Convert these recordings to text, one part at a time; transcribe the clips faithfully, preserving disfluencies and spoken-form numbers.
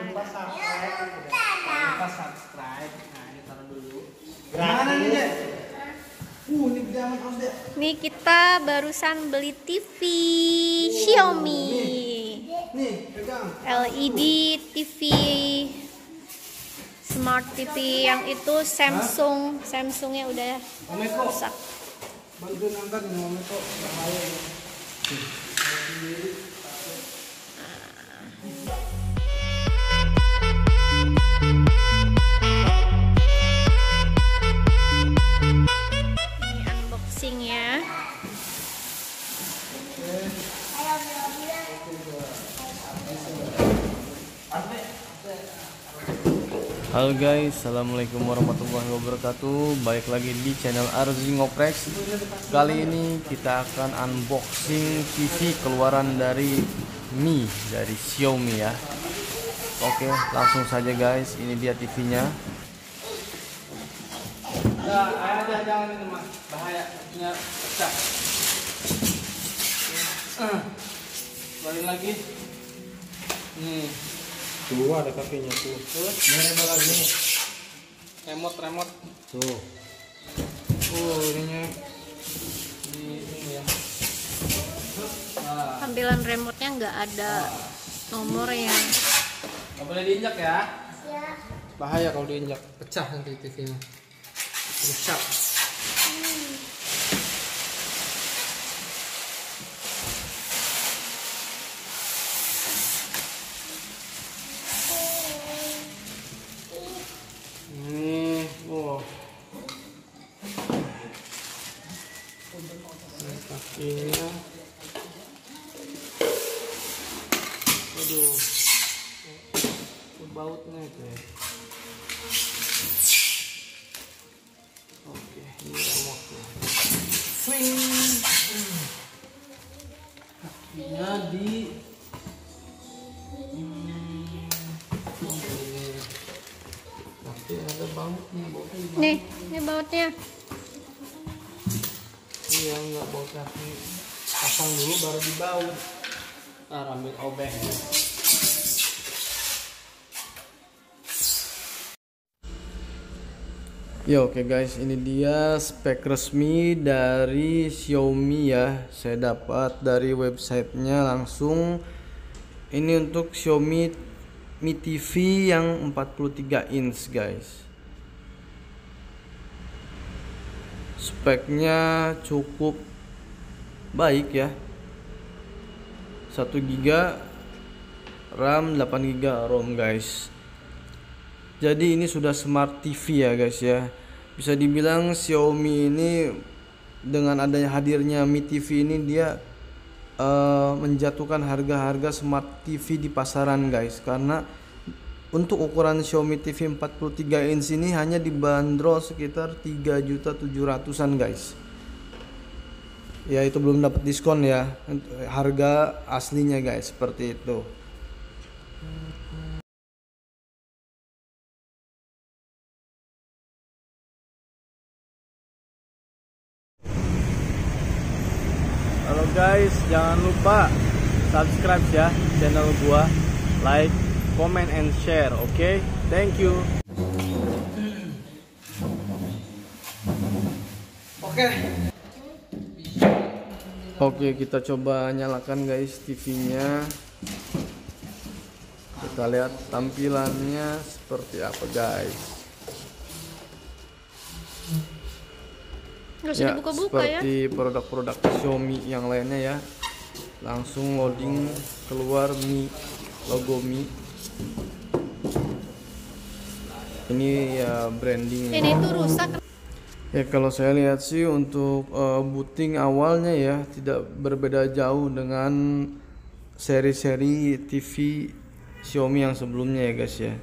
lupa subscribe. Jangan lupa subscribe. Nah, ini taruh dulu. Mana nih, Dek? Uh, ini gede amat Os, Dek. Nih kita barusan beli T V Xiaomi. Nih, pegang. L E D T V Smart T V yang itu Samsung. Samsungnya udah rusak. Bantuin angkat nih, Om Eko. Bahaya. Ini unboxingnya. Halo guys, assalamualaikum warahmatullahi wabarakatuh. Baik lagi di channel Arzi Ngoprek. Kali ini kita akan unboxing T V keluaran dari Mi, dari Xiaomi ya. Oke, langsung saja guys. Ini dia T V-nya. Nah, aja jangan ini mah, bahaya, punya pecah. Balik lagi. Nih. Tuh ada kakinya tuh. Terus ini remote lagi nih. Remote remote. Tuh. Oh, ininya di ini ya. Nah, Tampilan remote-nya nggak ada nomornya. nggak boleh diinjak ya. Bahaya kalau diinjak, pecah nanti T V-nya. Rusak. Ini, wow. Ini kakinya. Aduh. Itu bautnya itu ya. Oke, ini remote-nya. Swing. Kakinya di hmm, ini. Tapi ada bautnya, bautnya di mana? Nih, ini bautnya. Iya, nggak baut kaki. Pasang dulu baru dibaut. Ntar ambil obeng. Ya oke guys, ini dia spek resmi dari Xiaomi ya. Saya dapat dari websitenya langsung. Ini untuk Xiaomi Mi T V yang empat puluh tiga inch guys. Speknya cukup baik ya. satu giga RAM, delapan giga ROM guys. Jadi ini sudah smart T V ya guys ya. Bisa dibilang Xiaomi ini dengan adanya hadirnya Mi T V ini dia uh, menjatuhkan harga-harga smart T V di pasaran guys. Karena untuk ukuran Xiaomi T V empat puluh tiga inch ini hanya dibanderol sekitar tiga juta tujuh ratusan guys. Ya itu belum dapat diskon ya. Harga aslinya guys seperti itu. Halo guys, jangan lupa subscribe ya channel gua, like, comment and share, oke? Okay? Thank you. Oke. Oke, kita coba nyalakan guys T V-nya. Kita lihat tampilannya seperti apa guys. Nggak usah Ya, dibuka-buka ya. seperti produk-produk Xiaomi yang lainnya ya. Langsung loading keluar Mi, logo Mi. Ini ya branding. Ini tuh rusak. Ya kalau saya lihat sih untuk uh, booting awalnya ya tidak berbeda jauh dengan seri-seri T V Xiaomi yang sebelumnya ya guys ya.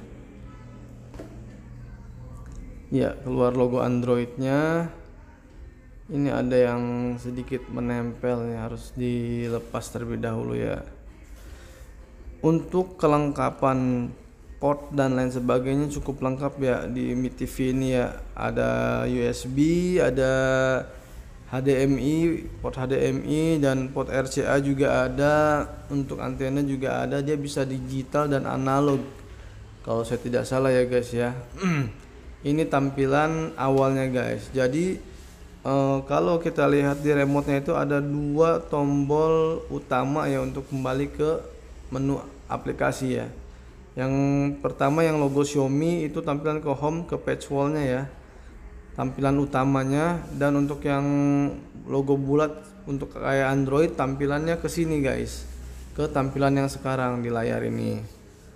Ya keluar logo Androidnya. Ini ada yang sedikit menempel ya, harus dilepas terlebih dahulu ya. Untuk kelengkapan port dan lain sebagainya cukup lengkap ya di Mi T V ini ya. Ada U S B, ada H D M I, port H D M I dan port R C A juga ada. Untuk antena juga ada, dia bisa digital dan analog. kalau saya tidak salah ya guys ya. Ini tampilan awalnya guys. Jadi eh, kalau kita lihat di remote-nya itu ada dua tombol utama ya untuk kembali ke menu aplikasi ya. Yang pertama yang logo Xiaomi itu tampilan ke home, ke page wall-nya ya, tampilan utamanya. Dan untuk yang logo bulat untuk kayak Android tampilannya ke sini guys, ke tampilan yang sekarang di layar ini.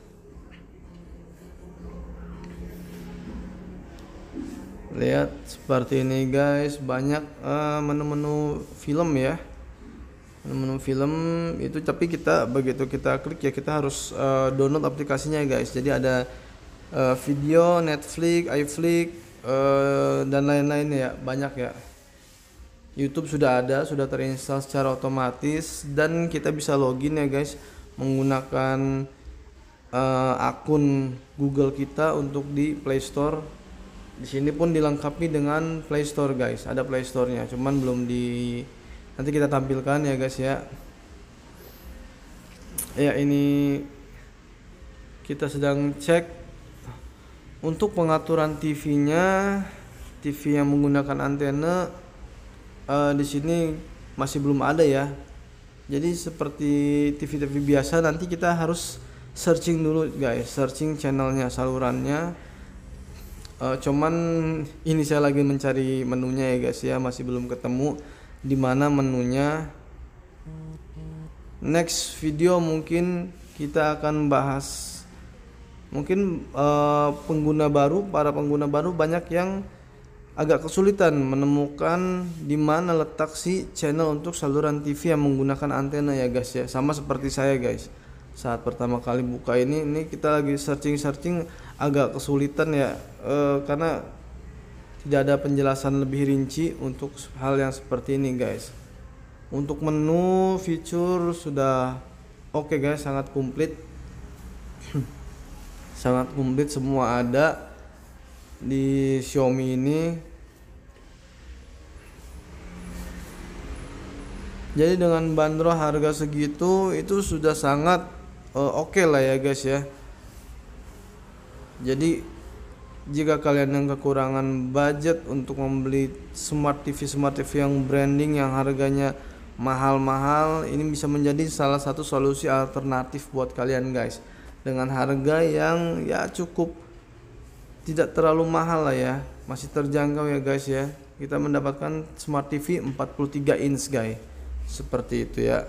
Lihat seperti ini guys, banyak uh, menu-menu film ya, menu-menu film itu. Tapi kita begitu kita klik ya, kita harus uh, download aplikasinya guys. Jadi ada uh, video, Netflix, iFlix, uh, dan lain-lain ya, banyak ya. YouTube sudah ada, sudah terinstall secara otomatis, dan kita bisa login ya guys menggunakan uh, akun Google kita untuk di Play Store. Di sini pun dilengkapi dengan Play Store guys, ada Play Store-nya, cuman belum di, nanti kita tampilkan ya guys ya. Ya ini kita sedang cek untuk pengaturan T V-nya, T V yang menggunakan antena. Uh, di sini masih belum ada ya. Jadi seperti T V-T V biasa, nanti kita harus searching dulu guys, searching channelnya, salurannya. Uh, cuman ini saya lagi mencari menunya ya guys ya, masih belum ketemu di mana menunya. Next video mungkin kita akan bahas mungkin uh, pengguna baru, para pengguna baru banyak yang agak kesulitan menemukan di mana letak si channel untuk saluran T V yang menggunakan antena ya guys ya. Sama seperti saya guys, saat pertama kali buka ini, ini kita lagi searching-searching agak kesulitan ya, e, karena tidak ada penjelasan lebih rinci untuk hal yang seperti ini guys. Untuk menu fitur sudah oke okay guys, sangat komplit. Sangat komplit, semua ada di Xiaomi ini. Jadi dengan bandrol harga segitu itu sudah sangat uh, oke okay lah ya guys ya. Jadi jika kalian yang kekurangan budget untuk membeli smart T V smart T V yang branding yang harganya mahal-mahal, ini bisa menjadi salah satu solusi alternatif buat kalian guys, dengan harga yang ya cukup tidak terlalu mahal lah ya, masih terjangkau ya guys ya. Kita mendapatkan smart T V empat puluh tiga inch guys, seperti itu ya.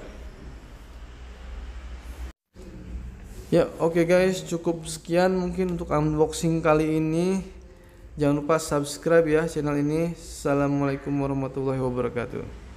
Ya oke okay guys, cukup sekian mungkin untuk unboxing kali ini. Jangan lupa subscribe ya channel ini. Assalamualaikum warahmatullahi wabarakatuh.